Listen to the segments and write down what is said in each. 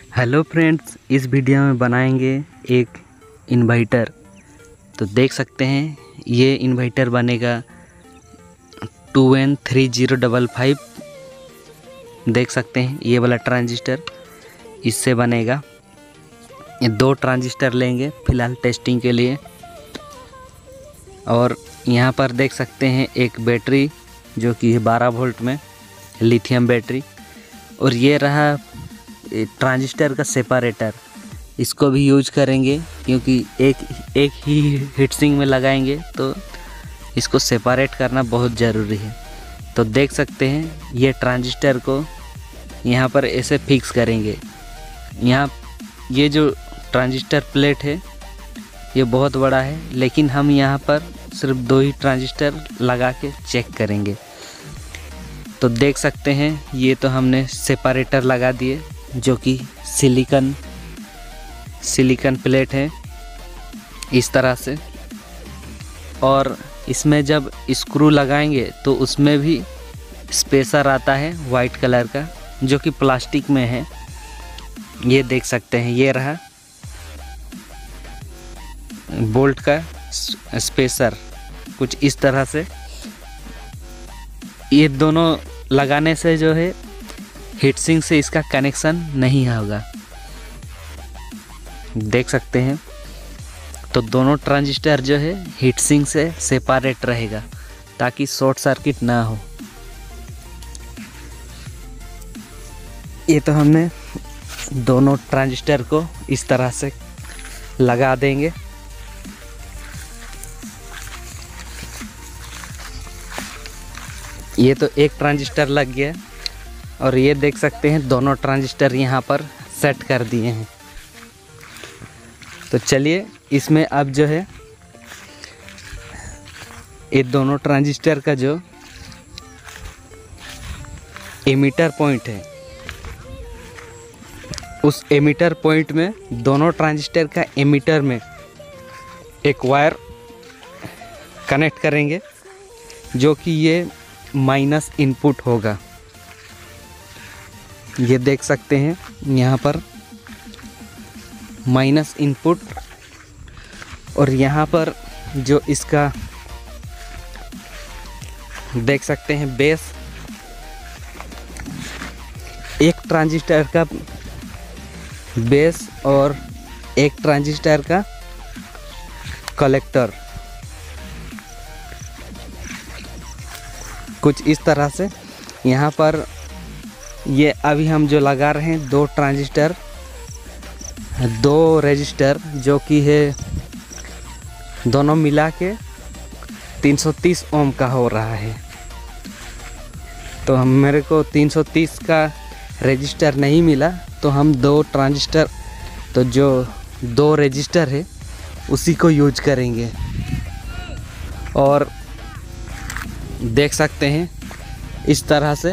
Hello friends, इस video में बनाएंगे एक इन्वर्टर। तो देख सकते हैं ये इन्वर्टर बनेगा 2N3055। देख सकते हैं ये वाला ट्रांजिस्टर इससे बनेगा। ये 2 ट्रांजिस्टर लेंगे फ़िलहाल टेस्टिंग के लिए। और यहाँ पर देख सकते हैं एक बैटरी जो कि 12 वोल्ट में लिथियम बैटरी। और ये रहा ट्रांजिस्टर का सेपरेटर, इसको भी यूज करेंगे क्योंकि एक ही हीटसिंक में लगाएंगे तो इसको सेपरेट करना बहुत ज़रूरी है। तो देख सकते हैं ये ट्रांजिस्टर को यहाँ पर ऐसे फिक्स करेंगे। यहाँ ये जो ट्रांजिस्टर प्लेट है ये बहुत बड़ा है, लेकिन हम यहाँ पर सिर्फ 2 ही ट्रांजिस्टर लगा के चेक करेंगे। तो देख सकते हैं ये तो हमने सेपरेटर लगा दिए जो कि सिलिकॉन प्लेट है इस तरह से। और इसमें जब स्क्रू लगाएंगे तो उसमें भी स्पेसर आता है वाइट कलर का जो कि प्लास्टिक में है। ये देख सकते हैं ये रहा बोल्ट का स्पेसर कुछ इस तरह से। ये दोनों लगाने से जो है हीटसिंक से इसका कनेक्शन नहीं होगा। देख सकते हैं तो दोनों ट्रांजिस्टर जो है हीटसिंक से सेपरेट रहेगा ताकि शॉर्ट सर्किट ना हो। ये तो हमने दोनों ट्रांजिस्टर को इस तरह से लगा देंगे। ये तो एक ट्रांजिस्टर लग गया और ये देख सकते हैं दोनों ट्रांजिस्टर यहाँ पर सेट कर दिए हैं। तो चलिए इसमें अब जो है ये दोनों ट्रांजिस्टर का जो एमीटर पॉइंट है उस एमीटर पॉइंट में दोनों ट्रांजिस्टर का एमीटर में एक वायर कनेक्ट करेंगे जो कि ये माइनस इनपुट होगा। ये देख सकते हैं यहाँ पर माइनस इनपुट। और यहाँ पर जो इसका देख सकते हैं बेस, एक ट्रांजिस्टर का बेस और एक ट्रांजिस्टर का कलेक्टर कुछ इस तरह से। यहाँ पर ये अभी हम जो लगा रहे हैं 2 ट्रांजिस्टर 2 रेजिस्टर जो कि है दोनों मिला के 330 ओम का हो रहा है। तो हम मेरे को 330 का रेजिस्टर नहीं मिला तो हम 2 ट्रांजिस्टर तो जो 2 रेजिस्टर है उसी को यूज करेंगे। और देख सकते हैं इस तरह से।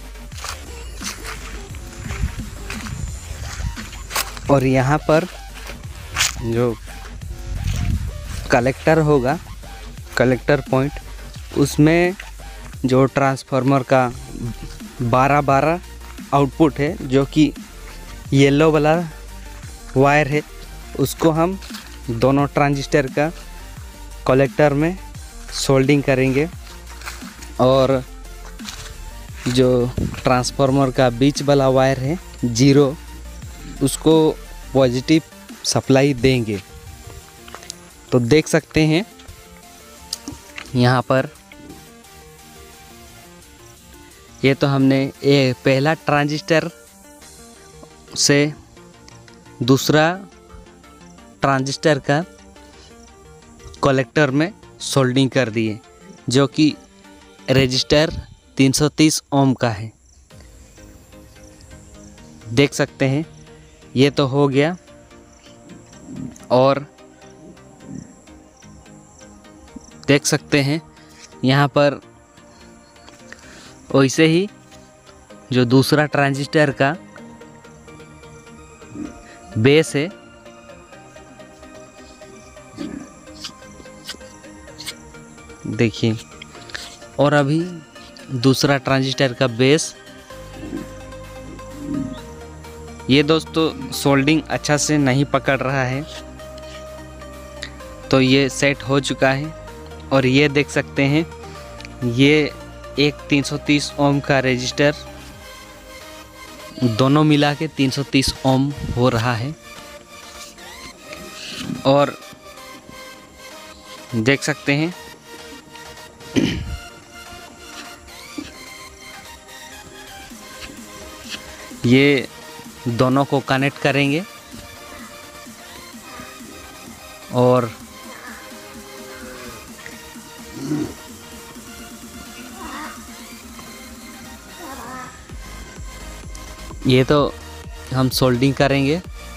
और यहाँ पर जो कलेक्टर होगा कलेक्टर पॉइंट उसमें जो ट्रांसफार्मर का 12-12 आउटपुट है जो कि येलो वाला वायर है उसको हम दोनों ट्रांजिस्टर का कलेक्टर में सोल्डिंग करेंगे। और जो ट्रांसफार्मर का बीच वाला वायर है 0 उसको पॉजिटिव सप्लाई देंगे। तो देख सकते हैं यहाँ पर ये तो हमने ये पहला ट्रांजिस्टर से दूसरा ट्रांजिस्टर का कलेक्टर में सोल्डिंग कर दिए जो कि रेजिस्टर 330 ओम का है। देख सकते हैं ये तो हो गया। और देख सकते हैं यहाँ पर वैसे ही जो दूसरा ट्रांजिस्टर का बेस है देखिए। और अभी दूसरा ट्रांजिस्टर का बेस ये दोस्तों सोल्डिंग अच्छा से नहीं पकड़ रहा है, तो ये सेट हो चुका है। और ये देख सकते हैं, ये एक 330 ओम का रेजिस्टर, दोनों मिला के 330 ओम हो रहा है। और देख सकते हैं ये दोनों को कनेक्ट करेंगे और ये तो हम सोल्डिंग करेंगे।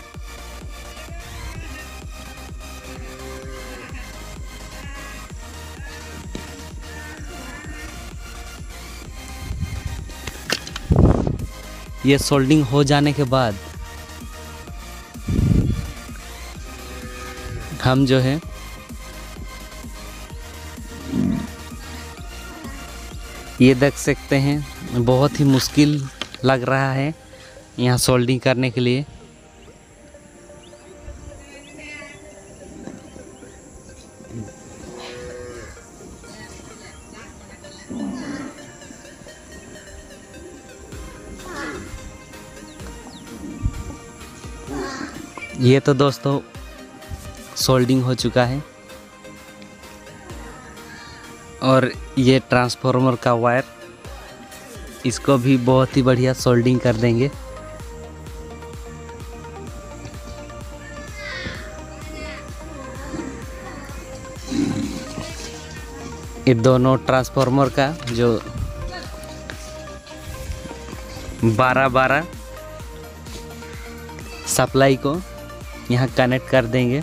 ये सोल्डिंग हो जाने के बाद हम जो है ये देख सकते हैं, बहुत ही मुश्किल लग रहा है यहाँ सोल्डिंग करने के लिए। ये तो दोस्तों सोल्डिंग हो चुका है। और ये ट्रांसफार्मर का वायर, इसको भी बहुत ही बढ़िया सोल्डिंग कर देंगे। ये दोनों ट्रांसफार्मर का जो 12-12 सप्लाई को यहाँ कनेक्ट कर देंगे।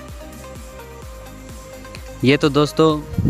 ये तो दोस्तों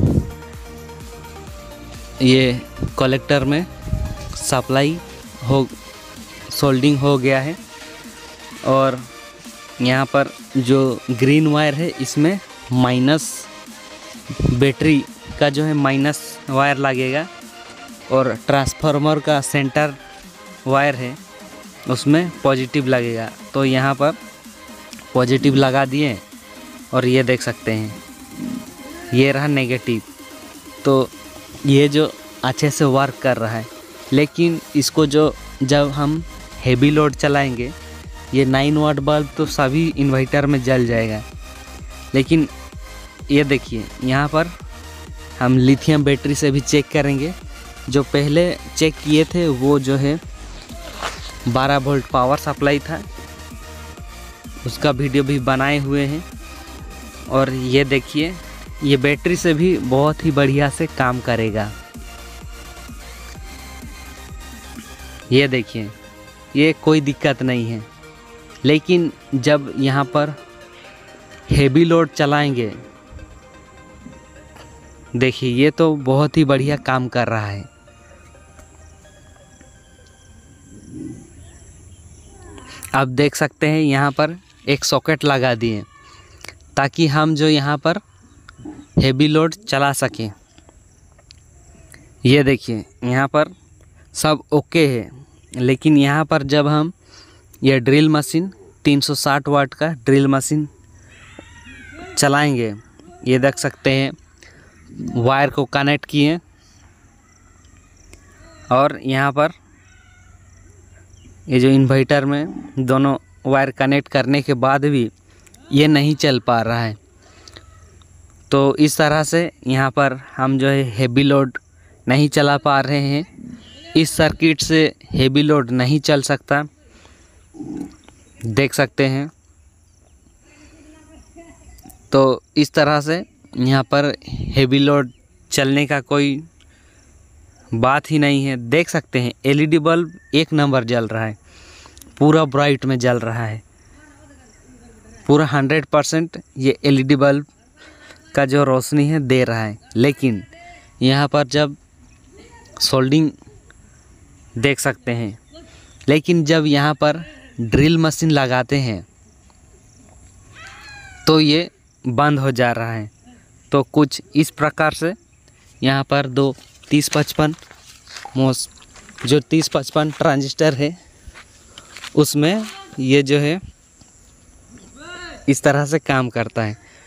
ये कलेक्टर में सप्लाई हो सोल्डिंग हो गया है। और यहाँ पर जो ग्रीन वायर है, इसमें माइनस बैटरी का जो है माइनस वायर लगेगा। और ट्रांसफार्मर का सेंटर वायर है, उसमें पॉजिटिव लगेगा। तो यहाँ पर पॉजिटिव लगा दिए और ये देख सकते हैं ये रहा नेगेटिव। तो ये जो अच्छे से वर्क कर रहा है, लेकिन इसको जो जब हम हेवी लोड चलाएंगे, ये 9 वाट बल्ब तो सभी इन्वर्टर में जल जाएगा। लेकिन ये देखिए, यहाँ पर हम लिथियम बैटरी से भी चेक करेंगे। जो पहले चेक किए थे वो जो है 12 वोल्ट पावर सप्लाई था, उसका वीडियो भी बनाए हुए हैं। और ये देखिए, ये बैटरी से भी बहुत ही बढ़िया से काम करेगा। ये देखिए, ये कोई दिक्कत नहीं है। लेकिन जब यहाँ पर हेवी लोड चलाएंगे, देखिए ये तो बहुत ही बढ़िया काम कर रहा है। आप देख सकते हैं यहाँ पर एक सॉकेट लगा दिए, ताकि हम जो यहाँ पर हेवी लोड चला सकें। ये देखिए, यहाँ पर सब ओके है। लेकिन यहाँ पर जब हम ये ड्रिल मशीन 360 वाट का ड्रिल मशीन चलाएंगे, ये देख सकते हैं वायर को कनेक्ट किए और यहाँ पर ये जो इन्वर्टर में दोनों वायर कनेक्ट करने के बाद भी ये नहीं चल पा रहा है। तो इस तरह से यहाँ पर हम जो है हेवी लोड नहीं चला पा रहे हैं। इस सर्किट से हेवी लोड नहीं चल सकता, देख सकते हैं। तो इस तरह से यहाँ पर हेवी लोड चलने का कोई बात ही नहीं है। देख सकते हैं एलईडी बल्ब एक नंबर जल रहा है, पूरा ब्राइट में जल रहा है, पूरा 100% ये एलईडी बल्ब का जो रोशनी है दे रहा है। लेकिन यहाँ पर जब सोल्डिंग देख सकते हैं, लेकिन जब यहाँ पर ड्रिल मशीन लगाते हैं तो ये बंद हो जा रहा है। तो कुछ इस प्रकार से यहाँ पर दो 3055 जो 3055 ट्रांजिस्टर है, उसमें ये जो है इस तरह से काम करता है।